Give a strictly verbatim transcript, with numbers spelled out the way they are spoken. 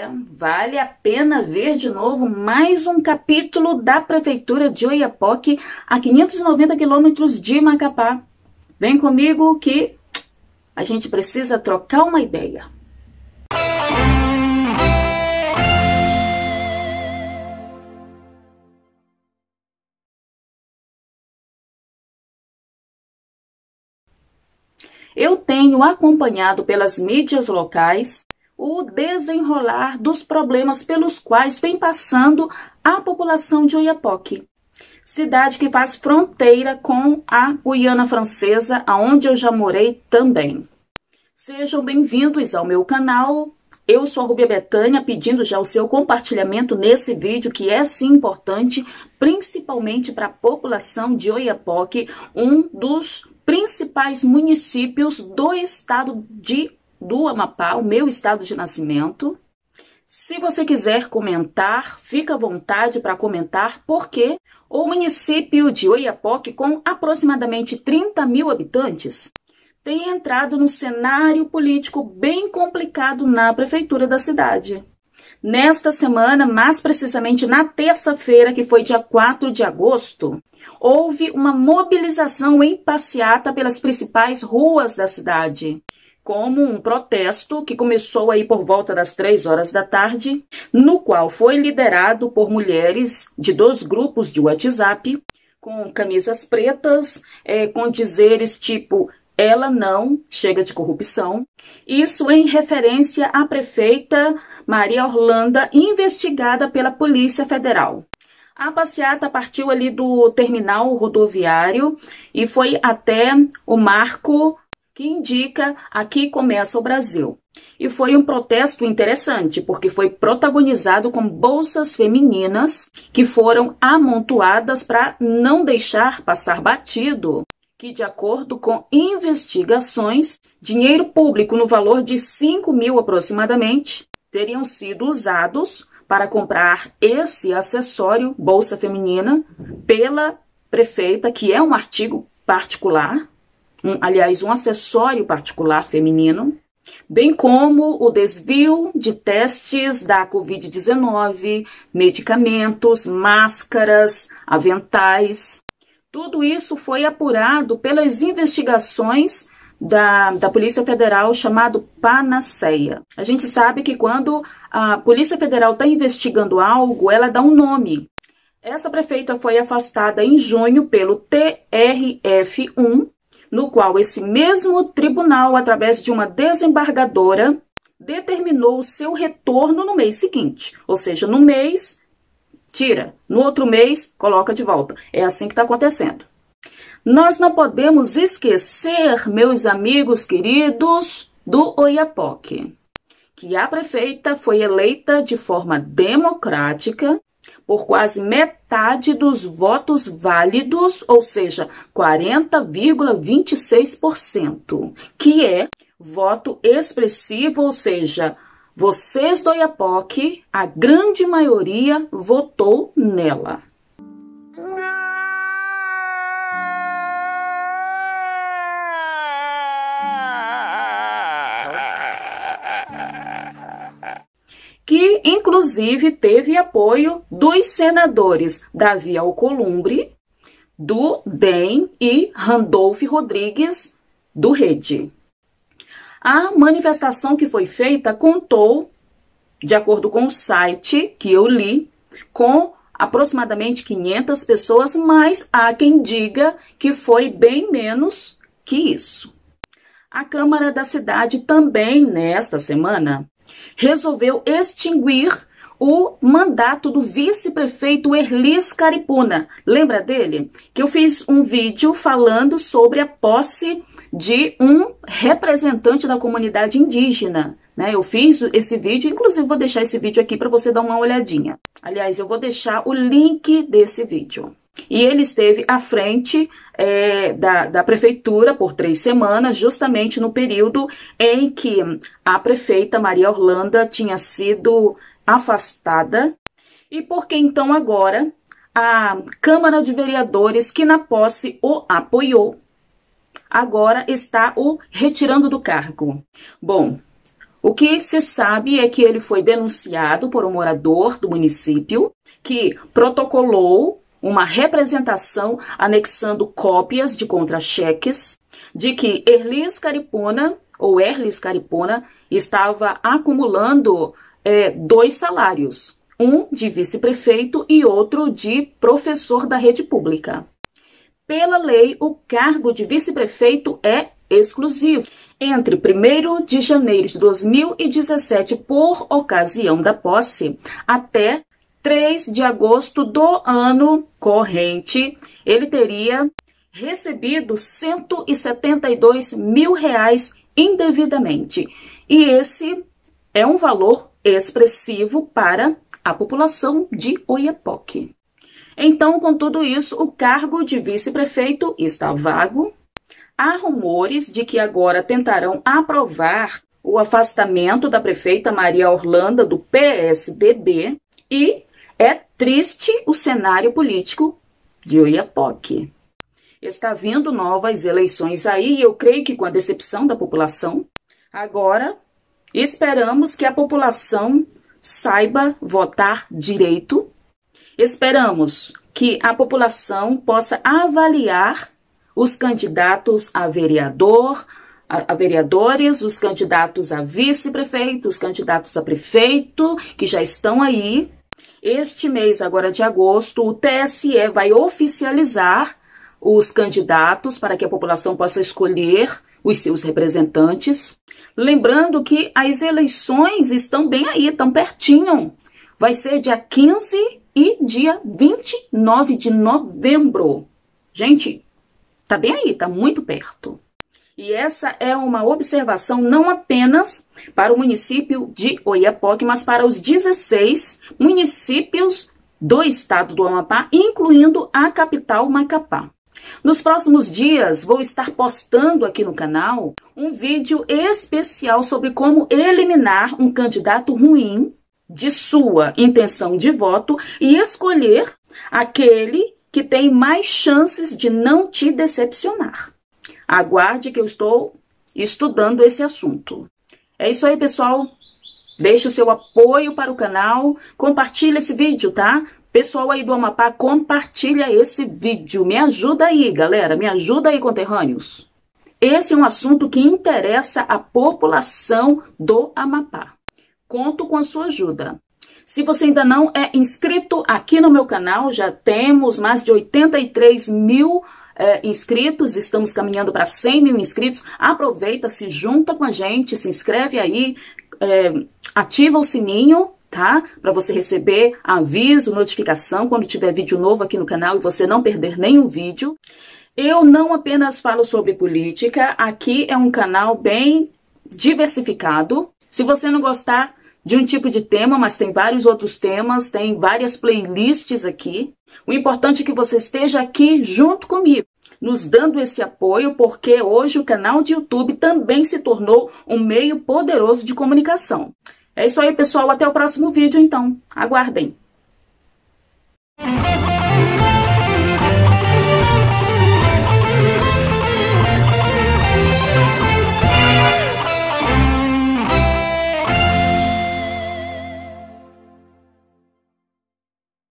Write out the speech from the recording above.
É, vale a pena ver de novo mais um capítulo da Prefeitura de Oiapoque, a quinhentos e noventa quilômetros de Macapá. Vem comigo que a gente precisa trocar uma ideia. Eu tenho acompanhado pelas mídias locais o desenrolar dos problemas pelos quais vem passando a população de Oiapoque, cidade que faz fronteira com a Guiana Francesa, aonde eu já morei também. Sejam bem-vindos ao meu canal. Eu sou a Rúbia Betânia, pedindo já o seu compartilhamento nesse vídeo, que é sim importante, principalmente para a população de Oiapoque, um dos principais municípios do estado de, do Amapá, o meu estado de nascimento. Se você quiser comentar, fica à vontade para comentar, porque o município de Oiapoque, com aproximadamente trinta mil habitantes, tem entrado num cenário político bem complicado na prefeitura da cidade. Nesta semana, mais precisamente na terça-feira, que foi dia quatro de agosto, houve uma mobilização em passeata pelas principais ruas da cidade, como um protesto que começou aí por volta das três horas da tarde, no qual foi liderado por mulheres de dois grupos de WhatsApp, com camisas pretas, é, com dizeres tipo "ela não chega de corrupção", isso em referência à prefeita Maria Orlanda, investigada pela Polícia Federal. A passeata partiu ali do terminal rodoviário e foi até o marco que indica "aqui começa o Brasil". E foi um protesto interessante, porque foi protagonizado com bolsas femininas que foram amontoadas para não deixar passar batido que, de acordo com investigações, dinheiro público no valor de cinco mil aproximadamente teriam sido usados para comprar esse acessório, bolsa feminina, pela prefeita, que é um artigo particular, um, aliás, um acessório particular feminino, bem como o desvio de testes da covid dezenove, medicamentos, máscaras, aventais. Tudo isso foi apurado pelas investigações da, da Polícia Federal, chamado Panaceia. A gente sabe que quando a Polícia Federal está investigando algo, ela dá um nome. Essa prefeita foi afastada em junho pelo T R F um, no qual esse mesmo tribunal, através de uma desembargadora, determinou o seu retorno no mês seguinte. Ou seja, no mês, tira. No outro mês, coloca de volta. É assim que está acontecendo. Nós não podemos esquecer, meus amigos queridos, do Oiapoque, que a prefeita foi eleita de forma democrática por quase metade dos votos válidos, ou seja, quarenta vírgula vinte e seis por cento, que é voto expressivo, ou seja, vocês do Oiapoque, a grande maioria votou nela. Que, inclusive, teve apoio dos senadores Davi Alcolumbre, do D E M, e Randolfo Rodrigues, do Rede. A manifestação que foi feita contou, de acordo com o site que eu li, com aproximadamente quinhentas pessoas, mas há quem diga que foi bem menos que isso. A Câmara da cidade também, nesta semana, resolveu extinguir o mandato do vice-prefeito Erlis Caripuna. Lembra dele? Que eu fiz um vídeo falando sobre a posse de um representante da comunidade indígena, né? Eu fiz esse vídeo, inclusive vou deixar esse vídeo aqui para você dar uma olhadinha. Aliás, eu vou deixar o link desse vídeo. E ele esteve à frente é, da, da prefeitura por três semanas, justamente no período em que a prefeita Maria Orlanda tinha sido afastada, e porque então agora a Câmara de Vereadores, que na posse o apoiou, agora está o retirando do cargo. Bom, O que se sabe é que ele foi denunciado por um morador do município que protocolou uma representação anexando cópias de contra-cheques de que Erlis Caripuna, ou Erlis Caripuna, estava acumulando é, dois salários, um de vice-prefeito e outro de professor da rede pública. Pela lei, o cargo de vice-prefeito é exclusivo. Entre primeiro de janeiro de dois mil e dezessete, por ocasião da posse, até três de agosto do ano corrente, ele teria recebido cento e setenta e dois mil reais indevidamente. E esse é um valor expressivo para a população de Oiapoque. Então, com tudo isso, o cargo de vice-prefeito está vago. Há rumores de que agora tentarão aprovar o afastamento da prefeita Maria Orlanda do P S D B e é triste o cenário político de Oiapoque. Está vindo novas eleições aí e eu creio que com a decepção da população, agora esperamos que a população saiba votar direito. Esperamos que a população possa avaliar os candidatos a vereador, a, a vereadores, os candidatos a vice-prefeito, os candidatos a prefeito, que já estão aí. Este mês, agora de agosto, o T S E vai oficializar os candidatos para que a população possa escolher os seus representantes. Lembrando que as eleições estão bem aí, estão pertinho. Vai ser dia quinze e dia vinte e nove de novembro. Gente, tá bem aí, tá muito perto. E essa é uma observação não apenas para o município de Oiapoque, mas para os dezesseis municípios do estado do Amapá, incluindo a capital Macapá. Nos próximos dias, vou estar postando aqui no canal um vídeo especial sobre como eliminar um candidato ruim de sua intenção de voto e escolher aquele que tem mais chances de não te decepcionar. Aguarde que eu estou estudando esse assunto. É isso aí, pessoal. Deixe o seu apoio para o canal. Compartilhe esse vídeo, tá? Pessoal aí do Amapá, compartilha esse vídeo. Me ajuda aí, galera. Me ajuda aí, conterrâneos. Esse é um assunto que interessa a população do Amapá. Conto com a sua ajuda. Se você ainda não é inscrito aqui no meu canal, já temos mais de oitenta e três mil é, inscritos, estamos caminhando para cem mil inscritos. Aproveita, se junta com a gente, se inscreve aí, é, ativa o sininho, tá? Para você receber aviso, notificação quando tiver vídeo novo aqui no canal e você não perder nenhum vídeo. Eu não apenas falo sobre política, aqui é um canal bem diversificado. Se você não gostar de um tipo de tema, mas tem vários outros temas, tem várias playlists aqui. O importante é que você esteja aqui junto comigo, nos dando esse apoio, porque hoje o canal de YouTube também se tornou um meio poderoso de comunicação. É isso aí, pessoal. Até o próximo vídeo, então. Aguardem.